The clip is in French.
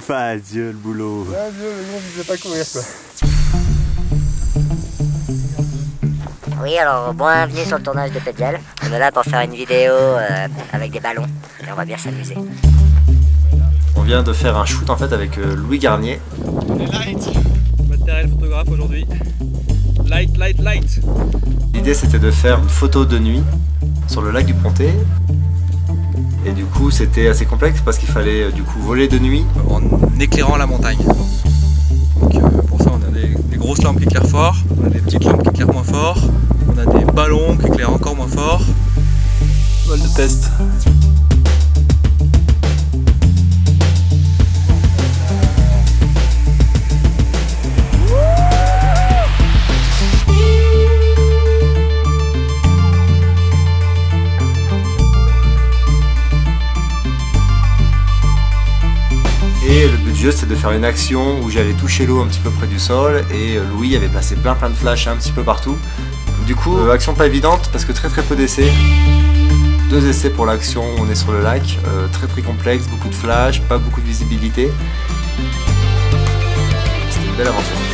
Enfin, adieu le boulot. Adieu, le gars, je vais pas courir quoi. Oui, alors bienvenue sur le tournage de Pédial. On est là pour faire une vidéo avec des ballons et on va bien s'amuser. On vient de faire un shoot en fait avec Louis Garnier. Les lights, matériel photographe aujourd'hui. Light. L'idée c'était de faire une photo de nuit sur le lac du Pontet. Et du coup c'était assez complexe parce qu'il fallait du coup voler de nuit. En éclairant la montagne. Donc pour ça on a des grosses lampes qui éclairent fort, on a des petites lampes qui éclairent moins fort, on a des ballons qui éclairent encore moins fort. Vol de test. Et le but du jeu c'est de faire une action où j'allais toucher l'eau un petit peu près du sol et Louis avait placé plein de flashs un petit peu partout. Du coup, action pas évidente parce que très peu d'essais. 2 essais pour l'action où on est sur le lac, très complexe, beaucoup de flashs, pas beaucoup de visibilité. C'était une belle aventure.